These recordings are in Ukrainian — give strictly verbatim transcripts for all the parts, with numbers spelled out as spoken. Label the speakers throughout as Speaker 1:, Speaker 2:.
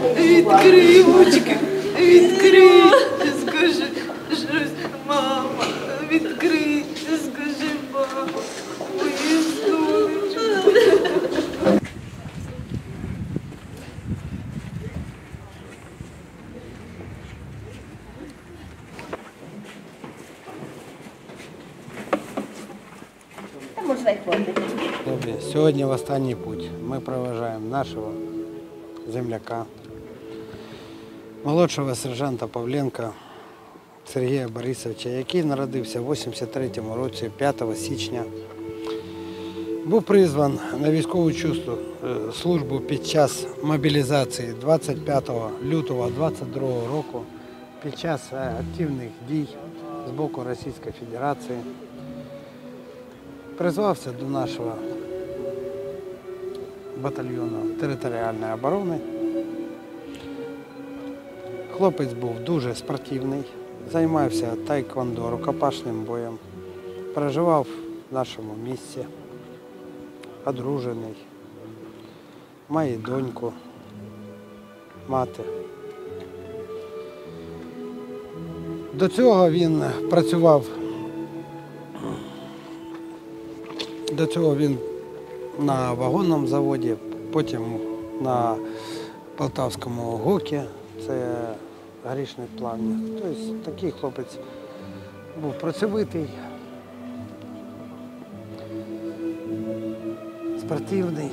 Speaker 1: Відкрий очки, відкрий, скажи щось, мама, відкрий, скажи, мама, моє сонечко.
Speaker 2: Сьогодні в останній путь ми проважаємо нашого земляка, молодшого сержанта Павленка Сергія Борисовича, який народився в вісімдесят третьому році, п'ятого січня. Був призван на військову службу під час мобілізації двадцять п'ятого лютого двадцять другого року, під час активних дій з боку Російської Федерації. Призвався до нашого батальйону територіальної оборони. Хлопець був дуже спортивний, займався тайквондо, рукопашним боєм, проживав в нашому місті, одружений, має доньку, мати. До цього він працював, до цього він на вагонному заводі, потім на Полтавському ГОКі, це горішні плавні. Тобто такий хлопець був працьовитий, спортивний,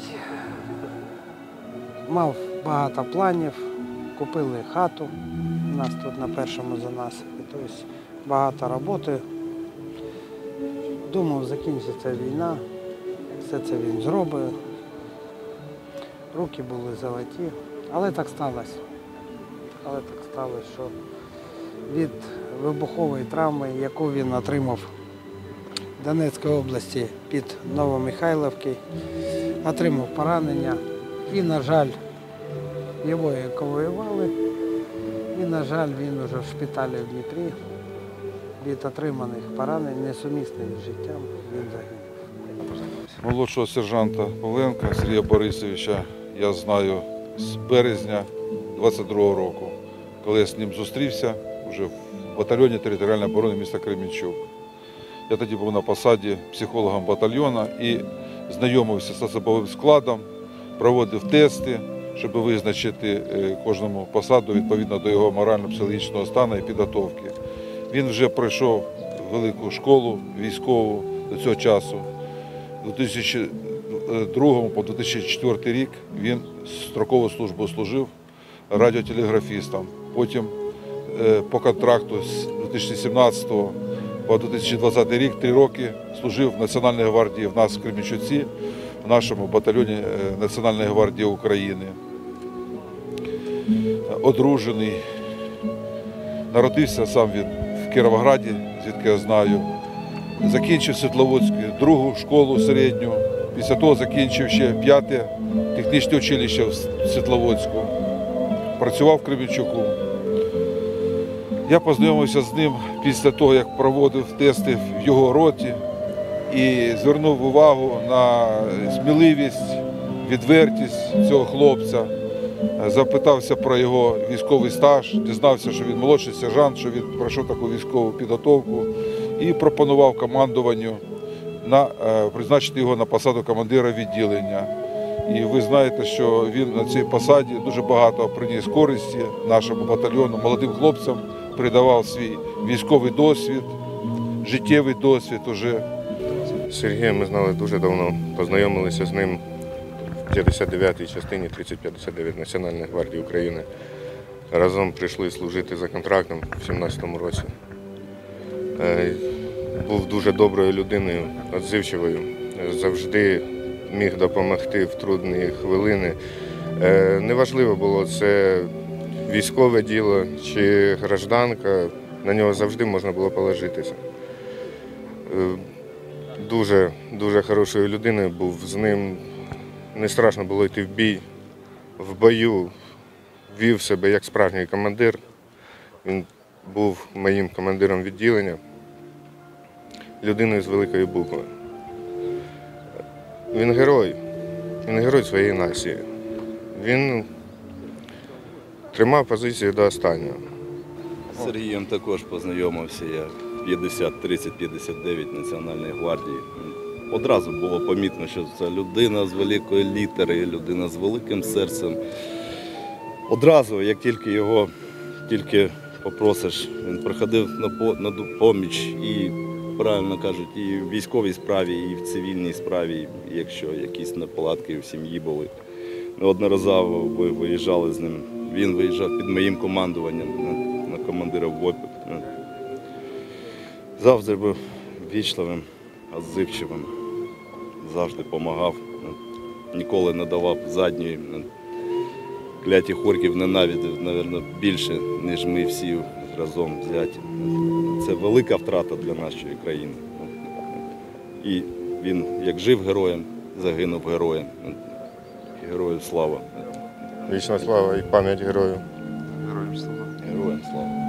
Speaker 2: мав багато планів, купили хату у нас тут на першому занасипі, тобто багато роботи. Думав, закінчиться війна, все це він зробить, руки були золоті, але так сталося. Але так сталося, що від вибухової травми, яку він отримав в Донецькій області під Новомихайлівкою, отримав поранення і, на жаль, його евакуювали, і, на жаль, він вже в шпиталі в Дніпрі. Від отриманих поранень, несумісних з життям, він загинув.
Speaker 3: Молодшого сержанта Павленка Сергія Борисовича я знаю з березня двадцять другого року, коли я з ним зустрівся вже в батальйоні територіальної оборони міста Кременчук. Я тоді був на посаді психологом батальйону і знайомився з особовим складом, проводив тести, щоб визначити кожному посаду відповідно до його морально-психологічного стану і підготовки. Він вже пройшов велику школу військову до цього часу. У дві тисячі другому по дві тисячі четвертий рік він строкову службу служив радіотелеграфістом. Потім по контракту з дві тисячі сімнадцятого по дві тисячі двадцятий рік три роки служив в Національній гвардії в нас в Кременчуці, в нашому батальйоні Національної гвардії України. Одружений. Народився сам він в Кіровограді, звідки я знаю. Закінчив Світловодську другу школу середню. Після того закінчив ще п'яте технічне училище в Світловодську. Працював в Кременчуку. Я познайомився з ним після того, як проводив тести в його роті і звернув увагу на сміливість, відвертість цього хлопця. Запитався про його військовий стаж, дізнався, що він молодший сержант, що він пройшов таку військову підготовку і пропонував командуванню на, призначити його на посаду командира відділення. І ви знаєте, що він на цій посаді дуже багато приніс користі нашому батальйону, молодим хлопцям, передавав свій військовий досвід, життєвий досвід уже.
Speaker 4: Сергія ми знали дуже давно, познайомилися з ним в п'ятдесят дев'ятій частині тридцять п'ятдесят дев'ять Національної гвардії України. Разом прийшли служити за контрактом в сімнадцятому році. Був дуже доброю людиною, відзивчивою, завжди міг допомогти в трудні хвилини. Неважливо було, це військове діло чи гражданка, на нього завжди можна було положитися. Дуже, дуже хорошою людиною був, з ним не страшно було йти в бій. В бою вів себе як справжній командир. Він був моїм командиром відділення, людиною з великої букви. Він герой, він герой своєї нації. Він тримав позицію до останнього.
Speaker 5: З Сергієм також познайомився я в п'ятдесят тридцять п'ятдесят дев'ять Національної гвардії. Одразу було помітно, що це людина з великої літери, людина з великим серцем. Одразу, як тільки його тільки попросиш, він приходив на, по, на поміч і, правильно кажуть, і в військовій справі, і в цивільній справі, якщо якісь неполадки в сім'ї були. Неодноразово ви виїжджали з ним. Він виїжджав під моїм командуванням на, на командира в ОП. Завжди був вічливим, отзивчивим, завжди допомагав, ніколи не давав задньої. Кляті Хорьків ненавидів, мабуть, більше, ніж ми всі разом взяті. Це велика втрата для нашої країни. І він, як жив героєм, загинув героєм. Герою слава.
Speaker 4: Вічна слава і пам'ять герою.
Speaker 3: Героям слава.
Speaker 5: Героям слава.